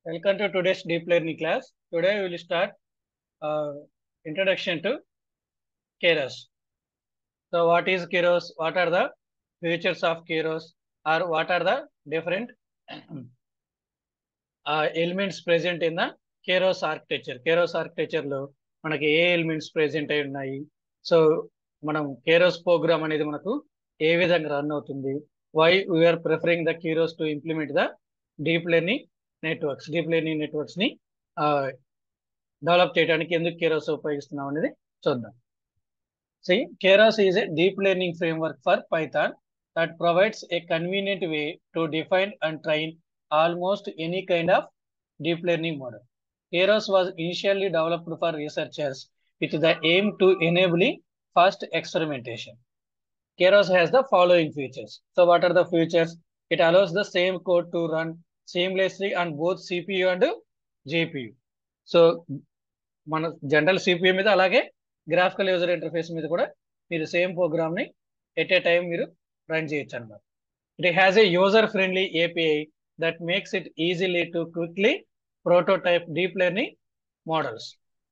Welcome to today's deep learning class. Today we will start uh, introduction to Keras. So what is Keras? What are the features of Keras? Or what are the different elements present in the Keras architecture? Keras architecture లో మనకి ఏ elements present అయి ఉన్నాయి. So మనం Keras programme అనేది మనకు ఏ విధంగా run అవుతుంది. Why we are preferring the Keras to implement the deep learning networks. Deep learning networks ని డెవలప్ చేయడానికి ఎందుకు Keras ఉపయోగిస్తున్నాం అనేది చూద్దాం. See, Keras is a deep learning framework for Python that provides a convenient way to define and train almost any kind of deep learning model. Keras was initially developed for researchers with the aim to enable fast experimentation. Keras has the following features. So what are the features? It allows the same code to run seamlessly on both CPU and GPU. So మన general CPU మీద అలాగే graphical user interface మీద కూడా మీరు same program ని at a time మీరు run చేయొచ్చు అన్నమాట. It has a user friendly API that makes it easily to quickly prototype deep learning models.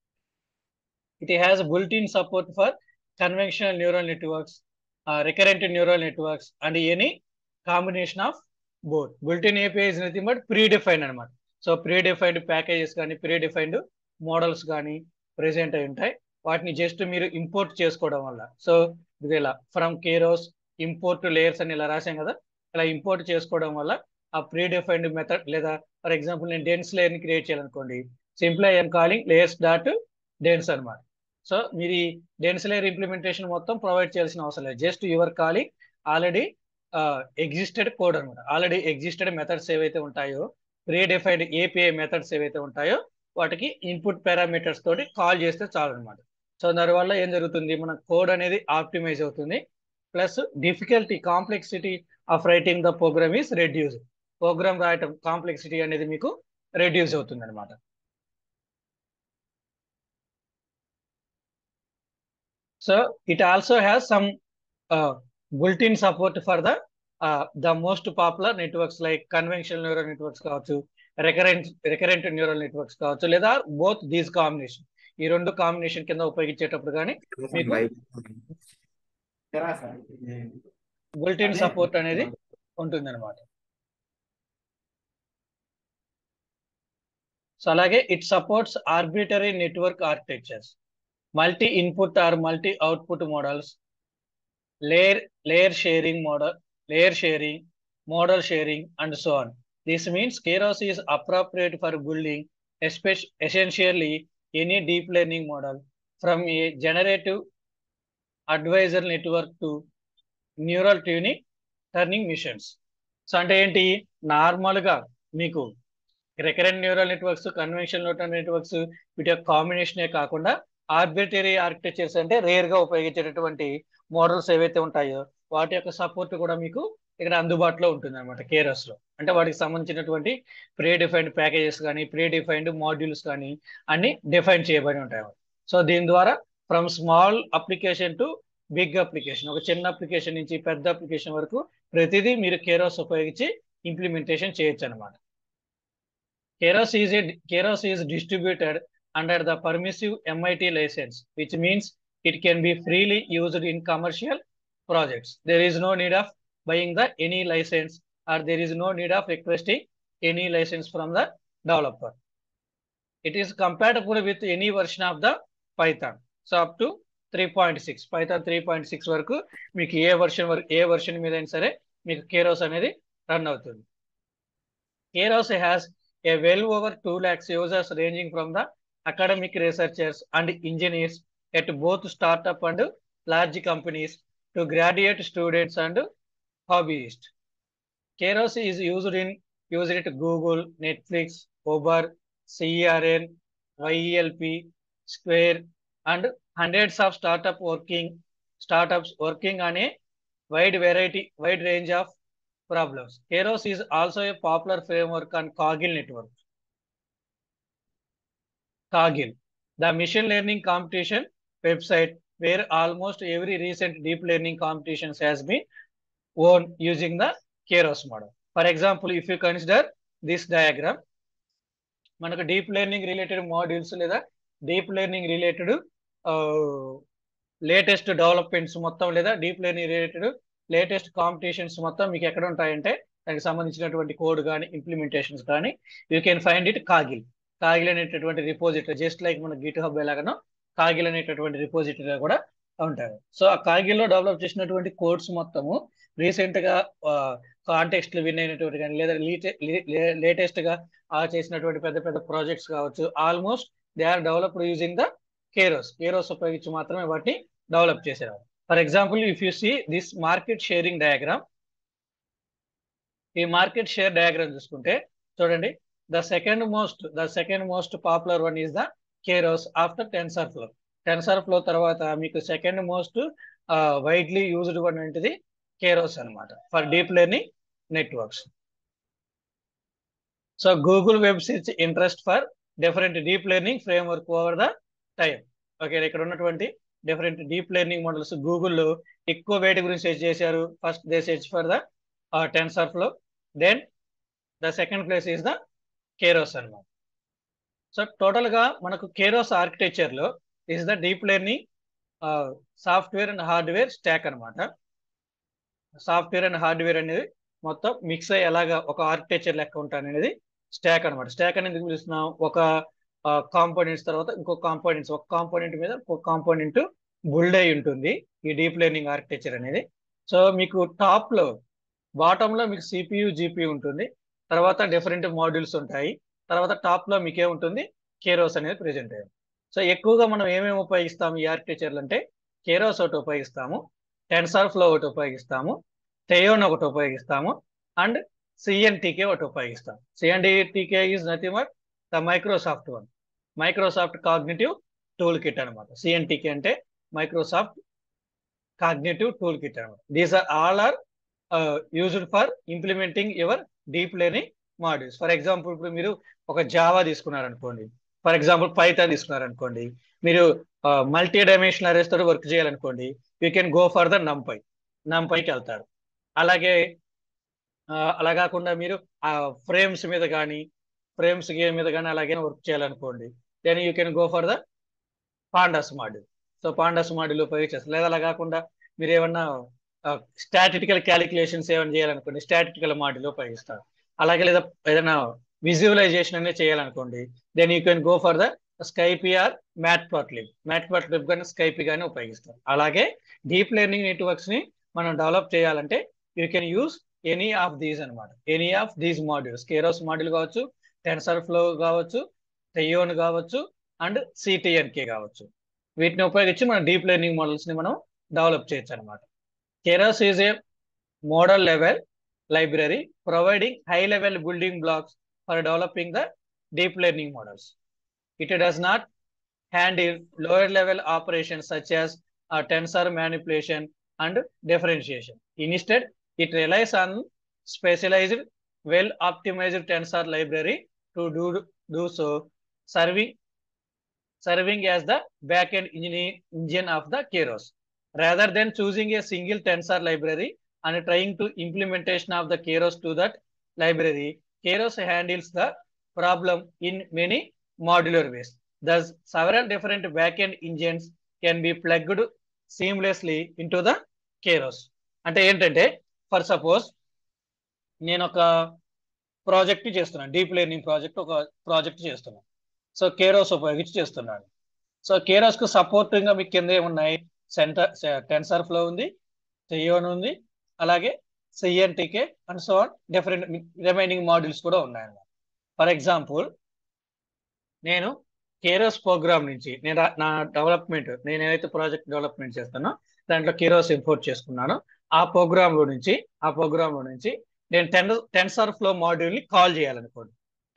ఇట్ హ్యాస్ built in support for conventional neural networks, recurrent neural networks and any combination of both. Built-in API is nothing but predefined అనమాట. సో predefined packages కానీ predefined models కానీ present అయి ఉంటాయి. వాటిని just మీరు ఇంపోర్ట్ చేసుకోవడం వల్ల, సో ఇది ఇలా ఫ్రమ్ Keras ఇంపోర్ట్ లేయర్స్ అని ఇలా రాసాం కదా, ఇలా ఇంపోర్ట్ చేసుకోవడం వల్ల ఆ ప్రీడిఫైన్డ్ మెథడ్, లేదా ఫర్ ఎగ్జాంపుల్ నేను డెన్స్ లేయర్ ని క్రియేట్ చేయాలనుకోండి, simply I'm calling layers dot dense అనమాట. సో మీరు ఈ డెన్స్ లేయర్ ఇంప్లిమెంటేషన్ మొత్తం ప్రొవైడ్ చేయాల్సిన అవసరం లేదు. Just you're calling already existed code అనమాట. ఆల్రెడీ ఎగ్జిస్టెడ్ మెథడ్స్ ఏవైతే ఉంటాయో, ప్రీడిఫైన్డ్ ఏపీఐ మెథడ్స్ ఏవైతే ఉంటాయో వాటికి ఇన్పుట్ పారామీటర్స్ తోటి కాల్ చేస్తే చాలు అనమాట. సో దానివల్ల ఏం జరుగుతుంది, మన కోడ్ అనేది ఆప్టిమైజ్ అవుతుంది. Plus difficulty, complexity of writing the program is reduce. Program రాయటం కాంప్లెక్సిటీ అనేది మీకు రెడ్యూస్ అవుతుంది అనమాట. So it also has some built-in support for the most popular networks like conventional neural networks కావచ్చు, రికరెంట్ న్యూరల్ నెట్వర్క్స్ కావచ్చు, లేదా both these combination, ఈ రెండు కాంబినేషన్ కింద ఉపయోగించేటప్పుడు కానీ మీకు built-in సపోర్ట్ అనేది ఉంటుంది అనమాట. సో అలాగే it supports arbitrary network architectures, multi input or multi output models, layer sharing, model sharing and so on. This means Keras is appropriate for building essentially any deep learning model, from a generative advisor network to neural turning missions. సో అంటే ఏంటి, నార్మల్గా మీకు recurrent neural networks, conventional neural networks వీటి యొక్క కాంబినేషనే కాకుండా arbitrary architectures అంటే rare గా ఉపయోగించేటటువంటి మోడల్స్ ఏవైతే ఉంటాయో వాటి యొక్క సపోర్ట్ కూడా మీకు ఇక్కడ అందుబాటులో ఉంటుంది అనమాట Keras లో. అంటే వాటికి సంబంధించినటువంటి ప్రీడిఫైన్డ్ ప్యాకేజెస్ కానీ ప్రీడిఫైన్డ్ మాడ్యూల్స్ కానీ అన్ని డిఫైన్ చేయబడి ఉంటాయి. సో దీని ద్వారా from small application to big application, ఒక చిన్న అప్లికేషన్ నుంచి పెద్ద అప్లికేషన్ వరకు ప్రతిదీ మీరు Keras ఉపయోగించి ఇంప్లిమెంటేషన్ చేయొచ్చు అనమాట. Keras is distributed under the permissive MIT license, which means it can be freely used in commercial projects. There is no need of buying any license, or there is no need of requesting any license from the developer. It is compatible with any version of the Python. So up to 3.6, Python 3.6 వరకు మీకు ఏ version మీద అయినా సరే మీకు Keras అనేది run అవుతుంది. Keras has a well over 2 lakhs users ranging from the academic researchers and engineers at both startup and large companies to graduate students and hobbyists. Keras is used at Google, Netflix, Uber, CERN, YELP, Square, and hundreds of startups working on a wide range of problems. Keras is also a popular framework on Kaggle network. Kaggle, the machine learning competition website where almost every recent deep learning competitions has been won using the Keras model. For example, if you consider this diagram, మనకు deep learning related modules లేదా deep learning related latest developments మొత్తం లేదా deep learning related latest competitions మొత్తం మీకు ఎక్కడ ఉంటాయంటే దానికి సంబంధించినటువంటి కోడ్ కానీ ఇంప్లిమెంటేషన్స్ కానీ you can find it Kaggle. Kaggle అనేటటువంటి రిపోజిటరీ జస్ట్ లైక్ మన గిట్ హబ్ ఎలాగనో కాగిల్ అనేటటువంటి రిపోజిటరీ కూడా ఉంటారు. సో ఆ కాగిల్లో డెవలప్ చేసినటువంటి కోడ్స్ మొత్తము రీసెంట్ గా కాంటెక్స్ట్ విన్ అయినటువంటి కానీ లేదా లేటెస్ట్ గా చేసినటువంటి పెద్ద పెద్ద ప్రాజెక్ట్స్ కావచ్చు, almost they are developed using the Keras ఉపయోగించి మాత్రమే వాటిని డెవలప్ చేసేవారు. For example if you see this market sharing diagram, ఈ మార్కెట్ షేర్ డయాగ్రామ్ చూసుకుంటే చూడండి, the second most popular one is the Keras after TensorFlow. TensorFlow తర్వాత మీకు second most widely used one ఏంటిది కేరోస్ అనమాట for deep learning networks. So Google web search interest for different deep learning framework over the time. Okay, ఇక్కడ ఉన్నటువంటి different deep learning models గూగుల్లో ఎక్కువ వేటి గురించి సెర్చ్ చేశారు. First they search for the TensorFlow, then the second place is the Keras అనమాట. So total గా మనకు కేరోస్ ఆర్కిటెక్చర్ లో is the deep learning software and hardware stack అనమాట. సాఫ్ట్వేర్ అండ్ హార్డ్వేర్ అనేది మొత్తం మిక్స్ అయ్యి ఎలాగా ఒక ఆర్కిటెక్చర్ లెక్క ఉంటాను అనేది స్టాక్ అనమాట. స్టాక్ అనేది పిలుస్తున్నాం ఒక కాంపోనెంట్స్ తర్వాత ఇంకో కాంపోనెంట్స్, ఒక కాంపోనెంట్ మీద ఇంకో కాంపోనెంట్ బిల్డ్ అయి ఉంటుంది ఈ డీప్ లెర్నింగ్ ఆర్కిటెక్చర్ అనేది. సో మీకు టాప్ లో బాటమ్ లో మీకు సిపియు జిపియు ఉంటుంది, తర్వాత డిఫరెంట్ మాడ్యూల్స్ ఉంటాయి, తర్వాత టాప్ లో మీకే ఉంటుంది కేరోస్ అనేది ప్రెజెంట్ అయ్యింది. సో ఎక్కువగా మనం ఏమేమి ఉపయోగిస్తాము ఈ ఆర్కిటెక్చర్లు అంటే కేరోస్ ఒకటి ఉపయోగిస్తాము, టెన్సర్ఫ్లో ఒకటి ఉపయోగిస్తాము, థెయోన్ ఒకటి ఉపయోగిస్తాము, అండ్ సిఎన్టీకే ఒకటి ఉపయోగిస్తాం. CNTK is nothing but the Microsoft one, Microsoft cognitive tool kit అనమాట. సిఎన్టీకే అంటే మైక్రోసాఫ్ట్ కాగ్నిటివ్ టూల్ కిట్ అనమాట. These are all are used for implementing your deep learning modules. For example ఇప్పుడు మీరు ఒక Java తీసుకున్నారనుకోండి, for example Python తీసుకున్నారనుకోండి, మీరు multi dimensional arrays తోటి వర్క్ చేయాలనుకోండి, you can go for the నంపైకి వెళ్తారు. అలాగే అలా కాకుండా మీరు ఆ ఫ్రేమ్స్ మీద కానీ గేమ్ మీద కానీ అలాగే వర్క్ చేయాలనుకోండి, then you can go for the pandas module. So pandas module ఉపయోగించేస్తారు. లేదా అలా కాకుండా మీరు ఏమన్నా స్టాటిటికల్ క్యాలిక్యులేషన్స్ ఏమైనా చేయాలనుకోండి, స్టాటిటికల్ మాడ్యూల్ ఉపయోగిస్తారు. అలాగే లేదా ఏదైనా విజువలైజేషన్ అనేది చేయాలనుకోండి, then you can go for the SciPy or Matplotlib కానీ స్కైపీ కానీ ఉపయోగిస్తారు. అలాగే డీప్ లెర్నింగ్ నెట్వర్క్స్ ని మనం డెవలప్ చేయాలంటే you can use any of these అనమాట, any of these modules. Keras module కావచ్చు, టెన్సర్ఫ్లో కావచ్చు, థెయోన్ కావచ్చు, అండ్ సిటిఎన్కే కావచ్చు. వీటిని ఉపయోగించి మనం డీప్ లెర్నింగ్ మోడల్స్ ని మనం డెవలప్ చేయొచ్చు అనమాట. Keras is a model level library providing high level building blocks for developing the deep learning models. It does not handle lower level operations such as tensor manipulation and differentiation. Instead, it relies on specialized, well optimized tensor library to do so, serving as the backend engine of the Keras. Rather than choosing a single tensor library and trying to implementation of the Keras to that library, Keras handles the problem in many modular ways. Thus, several different backend engines can be plugged seamlessly into the Keras. అంటే ఏంటంటే for suppose నేను ఒక project చేస్తున్నాను, deep learning project ఒక project చేస్తున్నాను. So Keras ఉపయోగించి చేస్తున్నాను. So Keras కు సపోర్టింగ్ గా మీకు కింద ఏమున్నాయి, టెన్సర్ఫ్లో ఉంది, థెయోన్ ఉంది, అలాగే CNTK and so on different remaining modules కూడా ఉన్నాయన్నమాట. ఫర్ ఎగ్జాంపుల్ నేను కేరోస్ ప్రోగ్రామ్ నుంచి నా డెవలప్మెంట్, నేను ఏదైతే ప్రాజెక్ట్ డెవలప్మెంట్ చేస్తానో దాంట్లో కేరోస్ ఇంపోర్ట్ చేసుకున్నాను. ఆ ప్రోగ్రామ్ లో నుంచి నేను టెన్సర్ఫ్లో మాడ్యూల్ ని కాల్ చేయాలనుకోండి,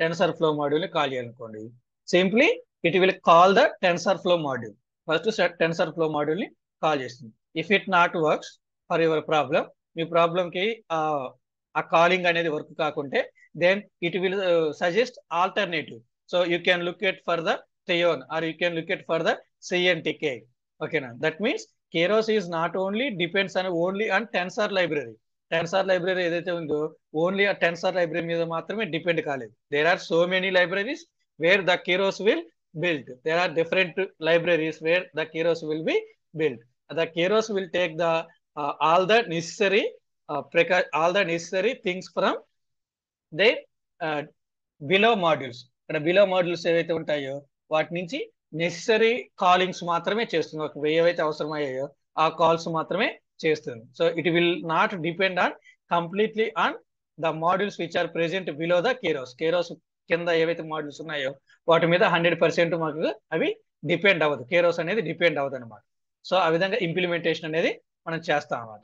simply it will call the TensorFlow module. First TensorFlow module ని కాల్ చేస్తుంది. If it not works for your problem, మీ ప్రాబ్లమ్ కి ఆ కాలింగ్ అనేది వర్క్ కాకుంటే then it will suggest alternative. So you can look at for the Theano or you can look at for the CNTK. ఓకేనా? That means Keras is not only depends on tensor library. Tensor library ఏదైతే ఉందో only ఆ tensor library మీద మాత్రమే depend కాలేదు. There are so many libraries where the Keros will build. There are different libraries where the Keros will be built. The Keros will take the all the necessary all the necessary things from their below modules. ఇక్కడ below modules ఏవైతే ఉంటాయో వాటి నుంచి necessary కాలింగ్స్ మాత్రమే చేస్తుంది. ఒక ఏవైతే అవసరం అయ్యాయో ఆ కాల్స్ మాత్రమే చేస్తుంది. So it will not depend on completely on the modules which are present below the Keras. Keras కింద ఏవైతే మాడ్యూల్స్ ఉన్నాయో వాటి మీద 100% మాకు అవి డిపెండ్ అవ్వదు. కేరోస్ అనేది డిపెండ్ అవ్వదు అనమాట. సో ఆ విధంగా ఇంప్లిమెంటేషన్ అనేది మనం చేస్తాం అన్నమాట.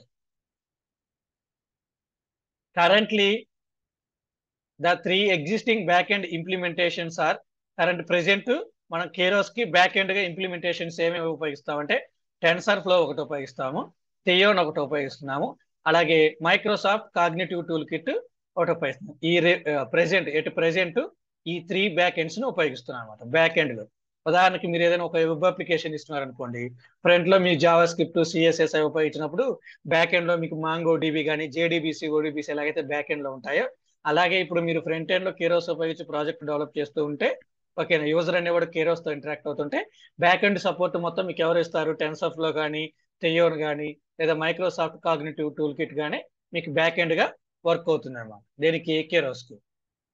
Currently the 3 existing backend implementations are present మనం కేరోస్ కి బ్యాక్ ఎండ్ గా ఇంప్లిమెంటేషన్స్ ఏమేమి ఉపయోగిస్తామంటే టెన్సర్ఫ్లో ఒకటి ఉపయోగిస్తాము, థియోన్ ఒకటి ఉపయోగిస్తున్నాము, అలాగే మైక్రోసాఫ్ట్ కాగ్నిటివ్ టూల్ కిట్ ఒకటి ఉపయోగిస్తున్నాం. ఈ ప్రెసెంట్ ఈ 3 బ్యాక్ ఎండ్స్ ను ఉపయోగిస్తున్నాం అనమాట. బ్యాక్ ఎండ్ లో ఉదాహరణకి మీరు ఏదైనా ఒక వెబ్ అప్లికేషన్ ఇస్తున్నారు అనుకోండి, ఫ్రంట్ లో మీ జావా స్క్రిప్ట్ సిఎస్ఎస్ అవి ఉపయోగించినప్పుడు బ్యాక్ ఎండ్ లో మీకు మాంగో డిబి కానీ జేడిబిసి ఓడిబిసి ఎలాగైతే బ్యాక్ ఎండ్ లో ఉంటాయో అలాగే ఇప్పుడు మీరు ఫ్రంట్ ఎండ్ లో కేరోస్ ఉపయోగించి ప్రాజెక్ట్ డెవలప్ చేస్తూ ఉంటే ఓకేనా, యూజర్ అనేవాడు కేరోస్ తో ఇంటరాక్ట్ అవుతుంటే బ్యాక్ ఎండ్ సపోర్ట్ మొత్తం మీకు ఎవరు ఇస్తారు, టెన్సర్ఫ్లో కానీ థియోన్ కానీ లేదా మైక్రోసాఫ్ట్ కాగ్నిటివ్ టూల్ కిట్ కానీ మీకు బ్యాక్ ఎండ్ గా వర్క్ అవుతుంది అన్నమాట. దేనికి? కేరోస్ కి.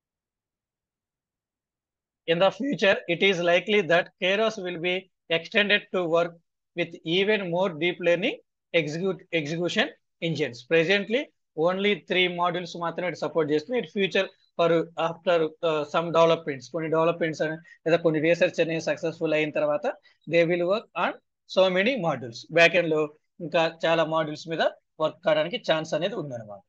In the future, it is likely that Keros will be extended to work with even more deep learning execution engines. Presently, only 3 modules మాత్రమే support చేస్తుంది. It future for after some developments, కొన్ని developments లేదా కొన్ని research అనేది successful అయిన తర్వాత they will work on so many modules. Back end లో ఇంకా చాలా మాడ్యూల్స్ మీద వర్క్ కావడానికి ఛాన్స్ అనేది ఉందన్నమాట.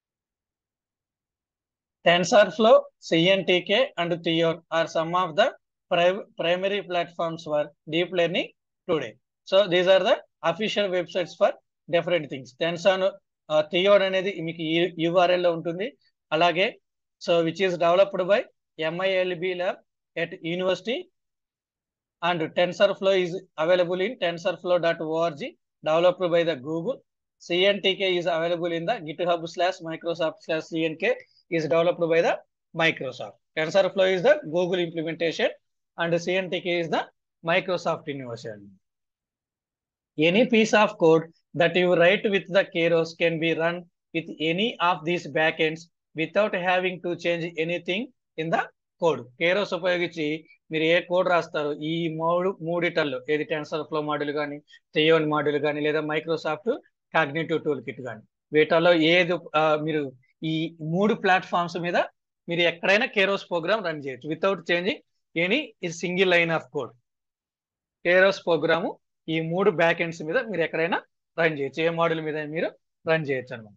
TensorFlow, CNTK, and Theon are some of the primary platforms for deep learning today. So these are the official websites for different things. Theon అనేది మీకు URL లో ఉంటుంది. అలాగే so which is developed by MILB lab at university, and TensorFlow is available in tensorflow.org, developed by the Google. CNTK is available in the GitHub/Microsoft/CNK is developed by the Microsoft. TensorFlow is the Google implementation and CNTK is the Microsoft innovation. Any piece of code that you write with the Keros can be run with any of these backends without having to change anything in the code. Keros ఉపయోగించి మీరు ఏ code రాస్తారు ఈ మూడిటల్లో, ఏది టెన్సర్ఫ్లో module కానీ థియోన్ module కానీ లేదా Microsoft cognitive tool kit కానీ, వీటిలో ఏది మీరు ఈ 3 ప్లాట్ఫామ్స్ మీద మీరు ఎక్కడైనా కేరోస్ ప్రోగ్రామ్ రన్ చేయొచ్చు without changing any single line of code. Keras program ఈ 3 బ్యాక్ ఎండ్స్ మీద మీరు ఎక్కడైనా రన్ చేయొచ్చు, ఏ మాడ్యూల్ మీద మీరు రన్ చేయొచ్చు అనమాట.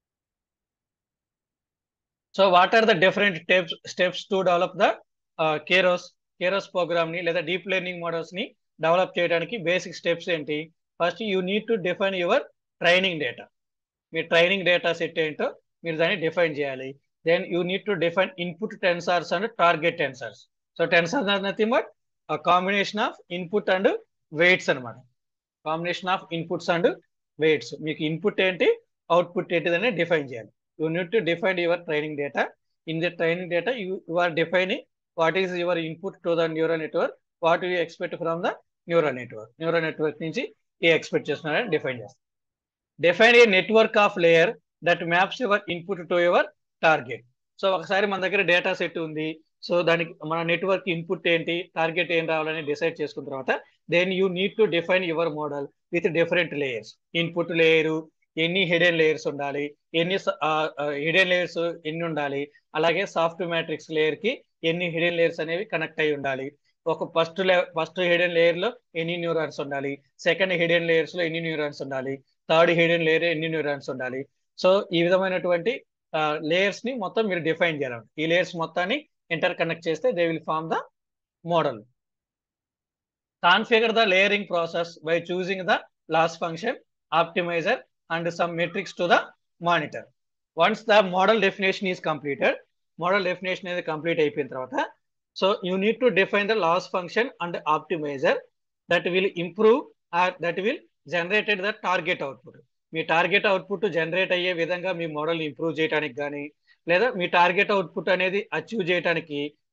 So what are the different steps to develop the Keras program ని లేదా డీప్ లెర్నింగ్ మోడల్స్ ని డెవలప్ చేయడానికి బేసిక్ స్టెప్స్ ఏంటి? First you need to define your training data. మీ ట్రైనింగ్ డేటా సెట్ ఏంటో మీరు దాన్ని డిఫైన్ చేయాలి. Then you need to define input tensors and target tensors. So tensors are nothing but combination of input and weights అనమాట. Combination of inputs and weights. మీకు input ఏంటి output ఏంటి అని define చేయాలి. You need to define your training data. In the training data you are defining what is your input to the neural network, what you expect from the neural network. Neural network నుంచి ఏ expect చేస్తున్నారని define చేస్తారు. Define a network of layer that maps your input to your target. So ఒకసారి మన దగ్గర data set ఉంది, so దానికి మన నెట్వర్క్ ఇన్పుట్ ఏంటి టార్గెట్ ఏం రావాలని డిసైడ్ చేసుకున్న తర్వాత then you need to define your model with different layers. Input layer ఎన్ని హిడెన్ లేయర్స్ ఉండాలి, ఎన్ని హిడెన్ లేయర్స్ ఎన్ని ఉండాలి, అలాగే సాఫ్ట్ మ్యాట్రిక్స్ లేయర్ కి ఎన్ని హిడెన్ లేయర్స్ అనేవి కనెక్ట్ అయి ఉండాలి, ఒక ఫస్ట్ హిడెన్ లేయర్ లో ఎన్ని న్యూరాన్స్ ఉండాలి, సెకండ్ హిడెన్ లేయర్స్ లో ఎన్ని న్యూరాన్స్ ఉండాలి, థర్డ్ హిడెన్ లేయర్ ఎన్ని న్యూరాన్స్ ఉండాలి. సో ఈ విధమైనటువంటి లేయర్స్ ని మొత్తం మీరు డిఫైన్ చేయాలి. ఈ లేయర్స్ మొత్తాన్ని ఇంటర్ కనెక్ట్ చేస్తే they will form the model. Configure the layering process by choosing the loss function, optimizer and some metrics to the monitor. Once the model definition is completed, model definition అనేది complete అయిపోయిన తర్వాత so you need to define the loss function and optimizer that will improve or that will generated the target output. మీ target output generate అయ్యే విధంగా మీ model improve చేయడానికి కానీ లేదా మీ టార్గెట్ అవుట్పుట్ అనేది అచీవ్ చేయడానికి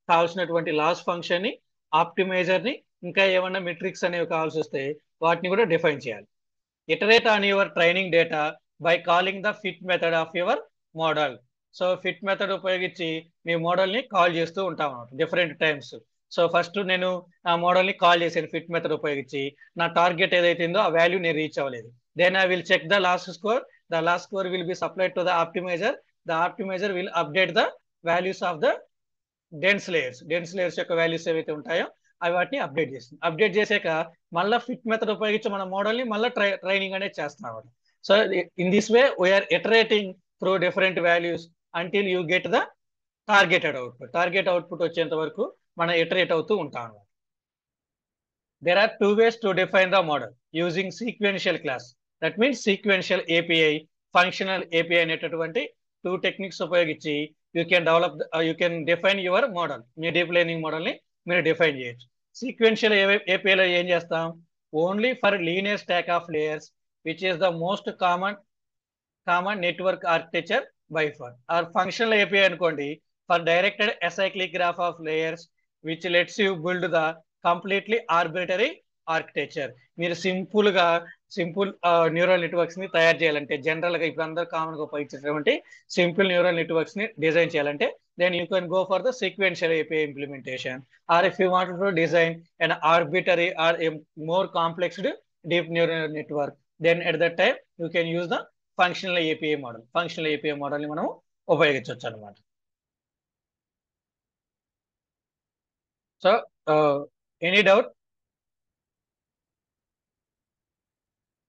కావాల్సినటువంటి లాస్ ఫంక్షన్ ని, ఆప్టిమైజర్ ని, ఇంకా ఏమన్నా మెట్రిక్స్ అనేవి కావాల్సి వస్తే వాటిని కూడా డిఫైన్ చేయాలి. Iterate on your training data by calling the fit method of your model. సో ఫిట్ మెథడ్ ఉపయోగించి మీ మోడల్ ని కాల్ చేస్తూ ఉంటాం అన్నమాట డిఫరెంట్ టైమ్స్. సో ఫస్ట్ నేను ఆ మోడల్ ని కాల్ చేశాను ఫిట్ మెథడ్ ఉపయోగించి, నా టార్గెట్ ఏదైతుందో ఆ వాల్యూ నేను రీచ్ అవ్వలేదు. Then I will check the last score. The last score will be supplied to the optimizer. The optimizer will update the values of the dense layers యొక్క values ఏవైతే ఉంటాయో అవి వాటిని అప్డేట్ చేస్తుంది. అప్డేట్ చేసాక మళ్ళీ ఫిట్ మెథడ్ ఉపయోగించి మన మోడల్ ని మళ్ళీ ట్రైనింగ్ అనేది చేస్తున్నాం. So in this way we're iterating through different values until you get the targeted output. Target output వచ్చేంత వరకు మనం ఇటరేట్ అవుతూ ఉంటాం అన్నమాట. There are two ways to define the model using sequential class. That means sequential API, functional API అనేటటువంటి two techniques ఉపయోగించి you can define your model. మీ deep learning model ని మీరు డిఫైన్ చేయొచ్చు. సీక్వెన్షియల్ API లో ఏం చేస్తాం? Only for linear stack of layers which is the most common network architecture by far. Or functional API అనుకోండి for directed acyclic graph of layers which lets you build the completely arbitrary architecture. మీరు simple neural networks ని తయారు చేయాలంటే, general గా ఇప్పుడు అందరు common గా ఉపయోగించేటువంటి సింపుల్ న్యూరల్ నెట్వర్క్స్ ని డిజైన్ చేయాలంటే then you can go for the sequential API implementation. Or if you want to design an arbitrary or a more complex deep neural network, then at that time you can use the functional API model. Functional API model ని మనం ఉపయోగించవచ్చు అన్నమాట. So any doubt?